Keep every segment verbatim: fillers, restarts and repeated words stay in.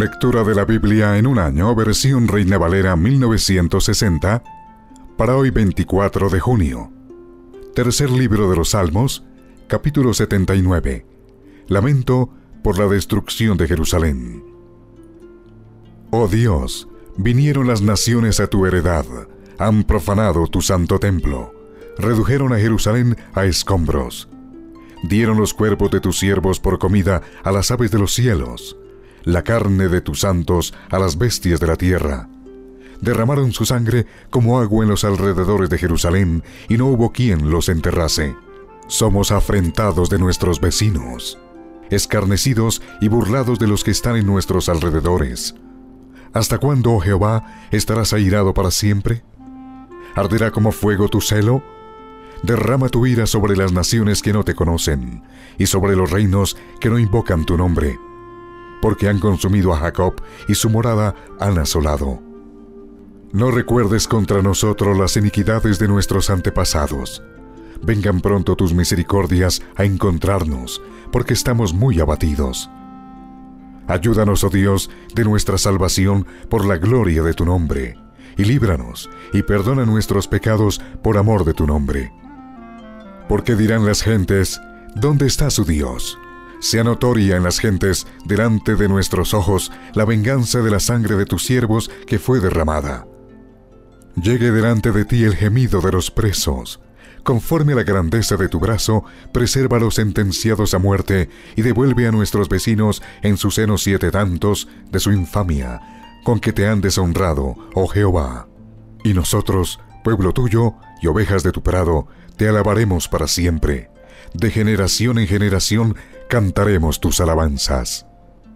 Lectura de la Biblia en un año, versión Reina Valera mil novecientos sesenta, para hoy veinticuatro de junio. Tercer libro de los Salmos, capítulo setenta y nueve. Lamento por la destrucción de Jerusalén. Oh Dios, vinieron las naciones a tu heredad, han profanado tu santo templo, redujeron a Jerusalén a escombros. Dieron los cuerpos de tus siervos por comida a las aves de los cielos, la carne de tus santos a las bestias de la tierra. Derramaron su sangre como agua en los alrededores de Jerusalén, y no hubo quien los enterrase. Somos afrentados de nuestros vecinos, escarnecidos y burlados de los que están en nuestros alrededores. ¿Hasta cuándo, oh Jehová, estarás airado para siempre? ¿Arderá como fuego tu celo? Derrama tu ira sobre las naciones que no te conocen, y sobre los reinos que no invocan tu nombre, porque han consumido a Jacob y su morada han asolado. No recuerdes contra nosotros las iniquidades de nuestros antepasados. Vengan pronto tus misericordias a encontrarnos, porque estamos muy abatidos. Ayúdanos, oh Dios, de nuestra salvación por la gloria de tu nombre, y líbranos, y perdona nuestros pecados por amor de tu nombre. Porque dirán las gentes, ¿dónde está su Dios? Sea notoria en las gentes, delante de nuestros ojos, la venganza de la sangre de tus siervos que fue derramada. Llegue delante de ti el gemido de los presos. Conforme a la grandeza de tu brazo, preserva a los sentenciados a muerte, y devuelve a nuestros vecinos en su seno siete tantos de su infamia, con que te han deshonrado, oh Jehová. Y nosotros, pueblo tuyo y ovejas de tu prado, te alabaremos para siempre. De generación en generación cantaremos tus alabanzas.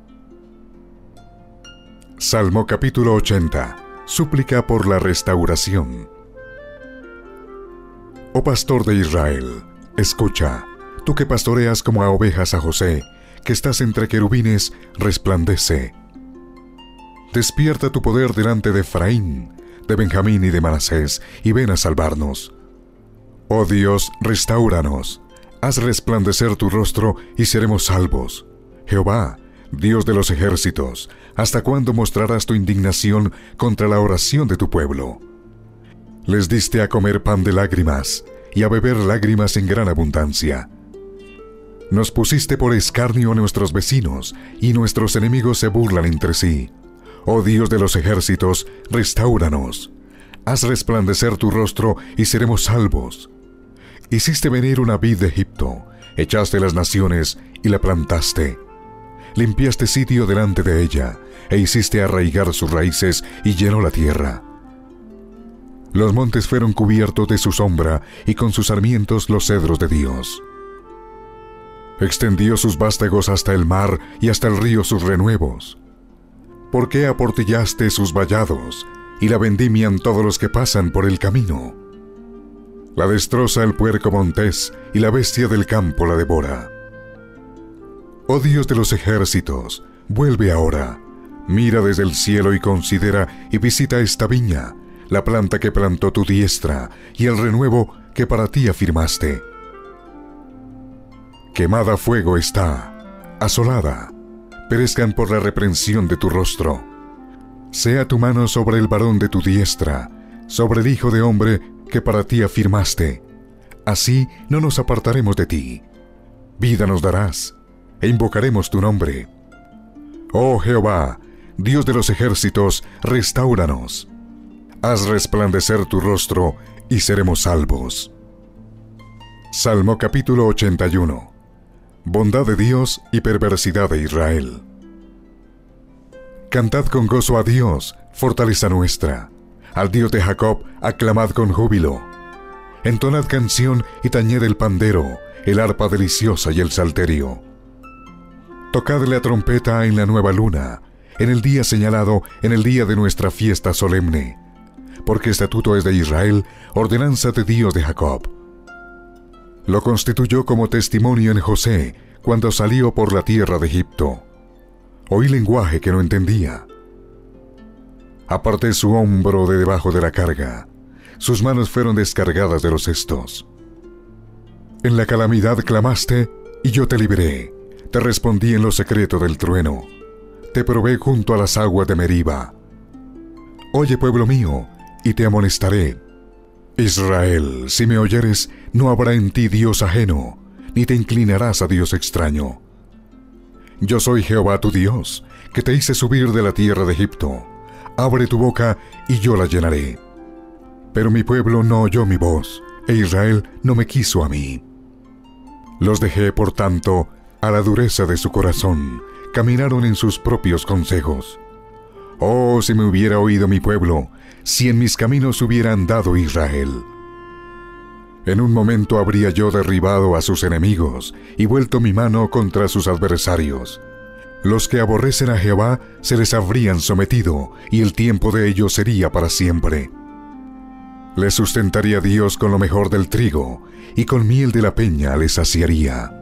Salmo capítulo ochenta. Súplica por la restauración. Oh pastor de Israel, escucha, tú que pastoreas como a ovejas a José, que estás entre querubines, resplandece. Despierta tu poder delante de Efraín, de Benjamín y de Manasés, y ven a salvarnos. Oh Dios, restáuranos. Haz resplandecer tu rostro y seremos salvos. Jehová, Dios de los ejércitos, ¿hasta cuándo mostrarás tu indignación contra la oración de tu pueblo? Les diste a comer pan de lágrimas y a beber lágrimas en gran abundancia. Nos pusiste por escarnio a nuestros vecinos, y nuestros enemigos se burlan entre sí. Oh Dios de los ejércitos, restáuranos. Haz resplandecer tu rostro y seremos salvos. Hiciste venir una vid de Egipto, echaste las naciones y la plantaste. Limpiaste sitio delante de ella, e hiciste arraigar sus raíces y llenó la tierra. Los montes fueron cubiertos de su sombra, y con sus sarmientos los cedros de Dios. Extendió sus vástagos hasta el mar, y hasta el río sus renuevos. ¿Por qué aportillaste sus vallados, y la vendimian todos los que pasan por el camino? La destroza el puerco montés, y la bestia del campo la devora. Oh Dios de los ejércitos, vuelve ahora. Mira desde el cielo y considera y visita esta viña, la planta que plantó tu diestra, y el renuevo que para ti afirmaste. Quemada a fuego está, asolada, perezcan por la reprensión de tu rostro. Sea tu mano sobre el varón de tu diestra, sobre el hijo de hombre que para ti afirmaste. Así no nos apartaremos de ti. Vida nos darás, e invocaremos tu nombre. Oh Jehová, Dios de los ejércitos, restáuranos. Haz resplandecer tu rostro, y seremos salvos. Salmo capítulo ochenta y uno. Bondad de Dios y perversidad de Israel. Cantad con gozo a Dios, fortaleza nuestra. Al Dios de Jacob, aclamad con júbilo. Entonad canción y tañed el pandero, el arpa deliciosa y el salterio. Tocad la trompeta en la nueva luna, en el día señalado, en el día de nuestra fiesta solemne. Porque estatuto es de Israel, ordenanza de Dios de Jacob. Lo constituyó como testimonio en José, cuando salió por la tierra de Egipto. Oí lenguaje que no entendía. Aparté su hombro de debajo de la carga. Sus manos fueron descargadas de los cestos. En la calamidad clamaste, y yo te libré. Te respondí en lo secreto del trueno. te probé junto a las aguas de Meriba. Oye, pueblo mío, y te amonestaré. Israel, si me oyeres, no habrá en ti Dios ajeno, ni te inclinarás a Dios extraño. Yo soy Jehová tu Dios, que te hice subir de la tierra de Egipto. Abre tu boca, y yo la llenaré. Pero mi pueblo no oyó mi voz, e Israel no me quiso a mí. Los dejé, por tanto, a la dureza de su corazón, caminaron en sus propios consejos. Oh, si me hubiera oído mi pueblo, si en mis caminos hubiera andado Israel. En un momento habría yo derribado a sus enemigos y vuelto mi mano contra sus adversarios. Los que aborrecen a Jehová se les habrían sometido, y el tiempo de ellos sería para siempre. Les sustentaría Dios con lo mejor del trigo, y con miel de la peña les saciaría.